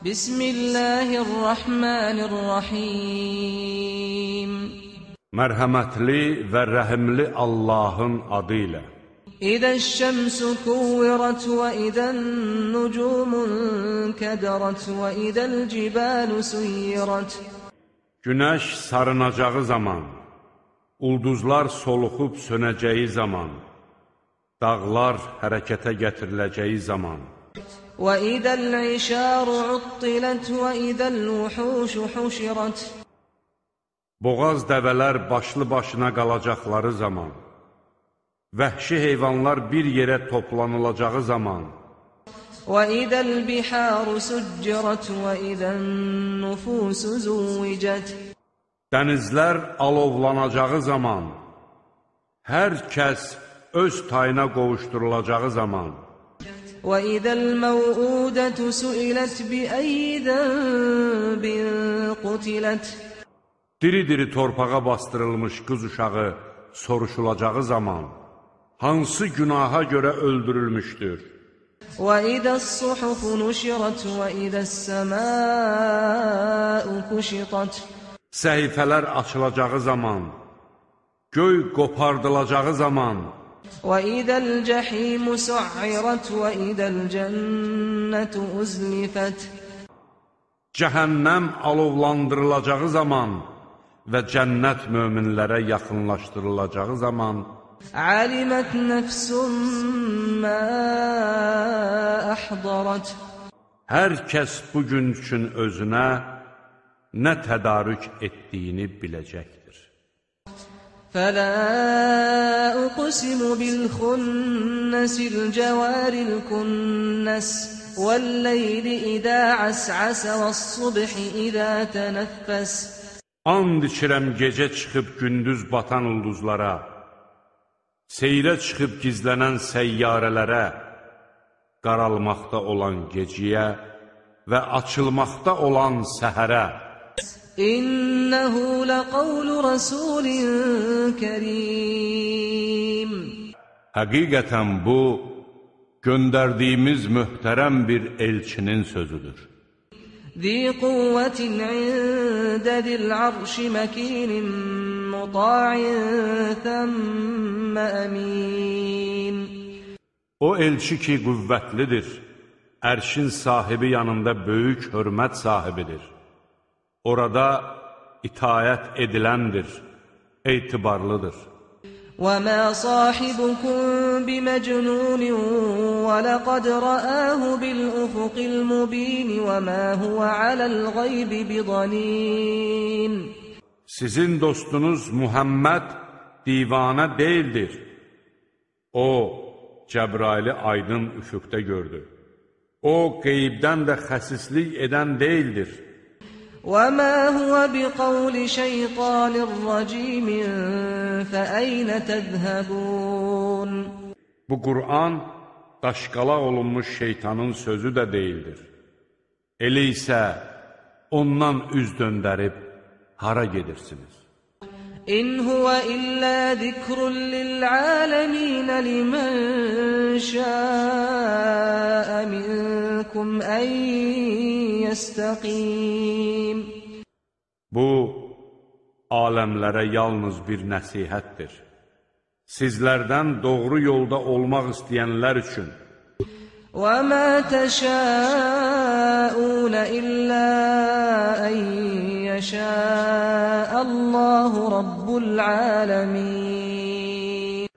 Bismillahirrahmanirrahim. Mərhəmətli və rəhimli Allahın adı ilə. İzəş-şəmsu kuvvirat və izən-nucumun kədarat və izəl-cibalu suyyirat. Günəş sarınacağı zaman, ulduzlar soluxub sönəcəyi zaman, dağlar hərəkətə gətiriləcəyi zaman, və izəl-işaru uttilət və izəl-vuhuşu huşirat. boğaz dəvələr başlı başına qalacaqları zaman, vəhşi heyvanlar bir yerə toplanılacağı zaman, وَإِذَا الْبِحَارُ سُجِّرَتْ وَإِذَا النُّفُوسُ زُوِّجَتْ. dənizlər alovlanacağı zaman, hər kəs öz tayına qovuşdurulacağı zaman, وَإِذَا الْمَوْءُودَةُ سُئِلَتْ بِأَيِّ ذَنبٍ قُتِلَتْ. diri-diri torpağa bastırılmış qız uşağı soruşulacağı zaman, hansı günaha görə öldürülmüşdür? وَإِذَا الصُّحُفُ نُشِرَتْ وَإِذَا السَّمَاءُ كُشِطَتْ. Səhifələr açılacağı zaman, göy qopardılacağı zaman, وَإِذَا الْجَحِيمُ سُعِّرَتْ وَإِذَا الْجَنَّةُ أُزْلِفَتْ. cəhənnəm alovlandırılacağı zaman və cənnət möminlərə yaxınlaşdırılacağı zaman, عَلِمَتْ نَفْسٌ مَّا أَحْضَرَتْ. hər kəs bugün üçün özünə nə tədarük etdiyini biləcəkdir. فَلَا أُقْسِمُ بِالْخُنَّسِ الْجَوَارِ الْكُنَّسِ وَاللَّيْلِ إِذَا عَسْعَسَ وَالصُّبْحِ إِذَا تَنَفَّسَ. And içirəm gecə çıxıb gündüz batan ulduzlara, seyrə çıxıb gizlənən səyyarələrə, qaralmaqda olan geciyə və açılmaqda olan səhərə. İnnehu leqavlu rasulin kerim. Həqiqətən bu, göndərdiyimiz möhtərəm bir elçinin sözüdür. Zi quvvetin ində zil arşi məkinin muta'in thəmmə əmin. O elçi ki, qüvvətlidir, ərşin sahibi yanında böyük hörmət sahibidir. Orada itayət ediləndir, etibarlıdır. وَمَا صَاحِبُكُمْ بِمَجْنُونٍ وَلَقَدْ رَآهُ بِالْأُفُقِ الْمُبِينِ وَمَا هُوَ عَلَى الْغَيْبِ بِضَنِينٍ. Sizin dostunuz Muhammed divanə deyildir. O, Cəbraili aydın üfüqdə gördü. O, qeybdən də xəsislik edən deyildir. وَمَا هُوَ بِقَوْلِ شَيْطَانٍ رَّجِيمٍ فَأَيْنَ تَذْهَبُونَ. Bu Qur'an daşqalaq olunmuş şeytanın sözü də deyildir. Elə isə ondan üz döndərib hara gedirsiniz? İn huwa illa zikrun lil alamin liman şa'a minkum an yastaqim. Bu aləmlərə yalnız bir nəsihətdir. Sizlərdən doğru yolda olmaq istəyənlər üçün. وَمَا تَشَاءُونَ إِلَّا أَن يَشَاءَ اللَّهُ رَبُّ الْعَالَمِينَ.